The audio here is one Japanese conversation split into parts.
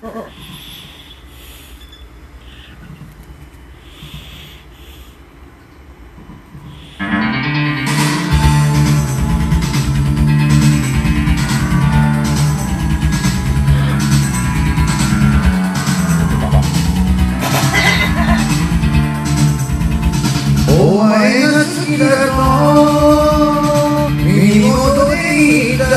お前が好きだと耳元で言った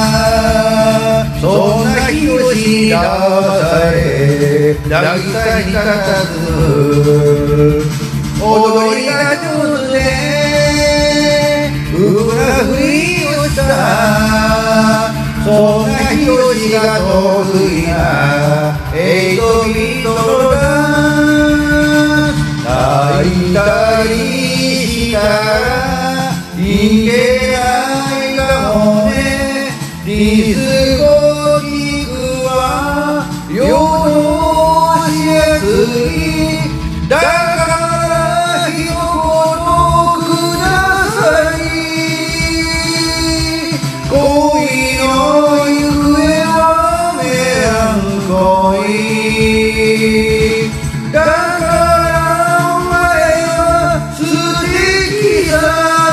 そんな日をしだされ渚に立たず踊りが上手でうらふりをしたそんな日をしが得意な8ビートだ泣いたりしたらいけないかもねディスコキクは夜通しやすいだから一言ください恋の行方はメランコリーだからお前は素敵さ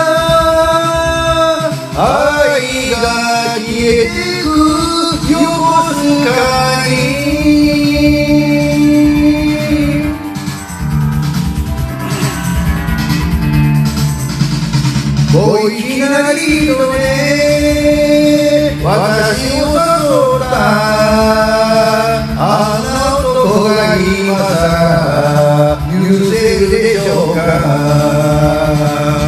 愛が消えてく横須賀に小粋なリードで私を誘ったあの男が今さら許せるでしょうか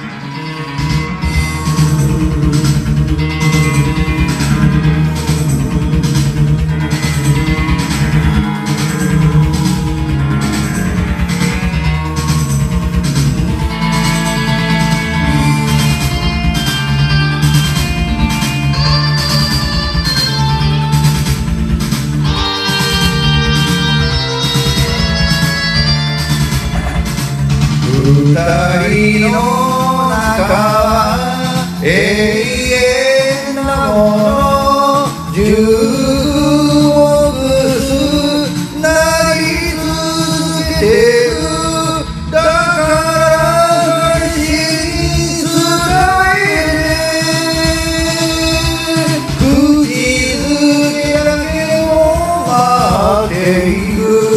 二人の中は永遠なもの10億なり続けてるだから彼氏に伝えて口づけだけを待っている